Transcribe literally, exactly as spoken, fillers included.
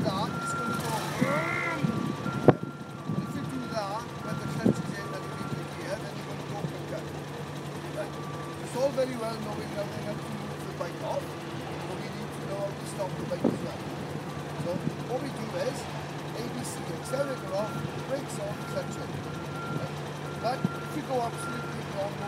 that, it's going to go. And if you do that, when the clutch is in and you leave the gear, then you're going to go quicker. Right. It's all very well knowing how they have to move the bike off, but we need to know how to stop the bike as well. So what we do is A B C, accelerator off, brakes on, clutch in. Right. But if you go absolutely wrong, no